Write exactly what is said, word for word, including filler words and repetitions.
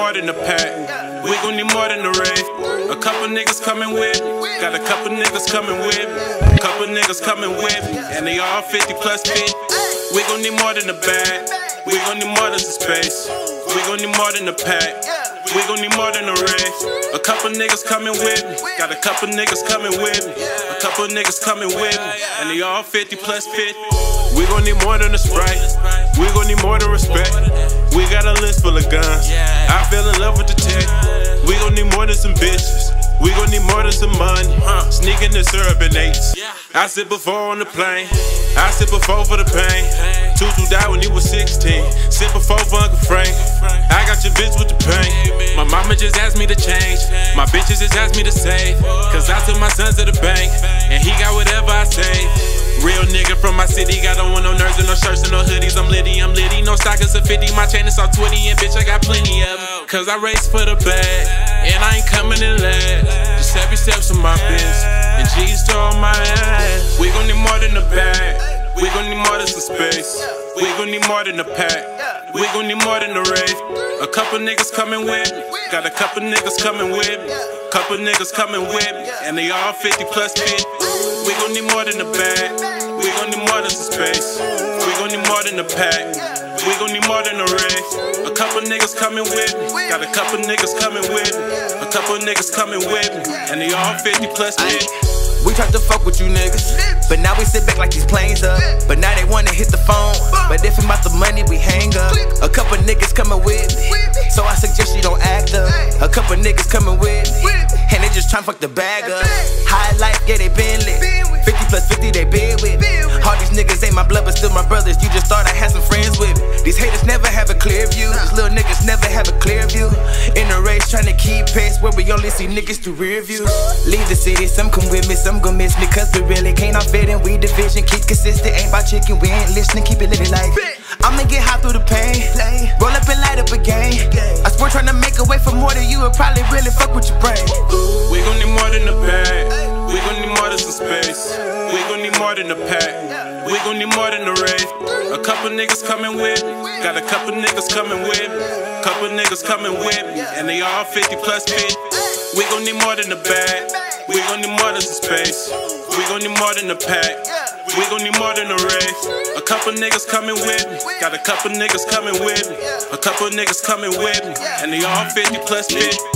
more than a pack. We gon' need more than a rave. A couple niggas coming with me. Got a couple niggas coming with me. A couple niggas coming with me. And they all fifty plus fifty. We gon' need more than a bag. We gon' need more than some space. We gon' need more than a pack. We gon' need more than a rave. A couple niggas coming with me. Got a couple niggas coming with me. A couple niggas coming with me. And they all fifty plus fifty. We gon' need more than a Sprite. We gon' need more than respect. We got a list full of guns. I fell in love with the tech. We gon' need more than some bitches. We gon' need more than some money. Sneaking the syrup and eights. I sit before on the plane. I sit before for the pain. Tutu died when he was sixteen. Sit before for Uncle Frank. I got your bitch with the pain. My mama just asked me to change. My bitches just asked me to save. Cause I took my sons to the bank. And he got whatever I save. Real nigga from my city, got on no nerds and no shirts and no hoodies. I'm litty, I'm litty, no stockings of fifty. My chain is all twenty and bitch I got plenty of them. Cause I race for the bag, and I ain't coming in last. Just happy steps on my bitch, and G's on my ass. We gon' need more than a bag. We gon' need more than some space. We gon' need more than a pack. We gon' need more than a rave. A couple niggas coming with me. Got a couple niggas coming with me. Couple niggas coming with me. And they all fifty plus fifty. We gon' need more than a bag. We gon' need more than some space. We gon' need more than a pack. We gon' need more than a rave. A couple niggas coming with me. Got a couple niggas coming with me. A couple niggas coming with me. And they all fifty plus fifty. We tried to fuck with you niggas, but now we sit back like these planes up. But now they wanna hit the phone, but if it's about the money, we hang up. A couple niggas coming with me, so I suggest you don't act up. A couple niggas coming with me, and they just tryna fuck the bag up. High life, yeah, they been lit. fifty plus fifty, they been with me. All these niggas ain't my blood, but still my brothers. You just thought I had some friends with me. These haters never have a clear view. These little niggas never have a clear view. In the race, tryna keep pace, where we only see niggas through rear views. Leave the city, some come with me, some gon' miss me. Cause we really can't all fit in, we division. Keep consistent, ain't about chicken, we ain't listening. Keep it living like I'ma get high through the pain. Roll up and light up a game. I swear tryna make a way for more than you would probably really fuck with your brain. We gon' need more than a bag. We gon' need more than some space. We gon' need more than a pack. We gon' need more than a rave. A couple niggas coming with me. Got a couple niggas coming with me. Couple niggas coming with me. And they all fifty plus fifty. We gon' need more than a bag. We gon' need more than some space. We gon' need more than a pack. We gon' need more than a rave. A couple niggas coming with me. Got a couple niggas coming with me. A couple niggas coming with me. And they all fifty plus fifty.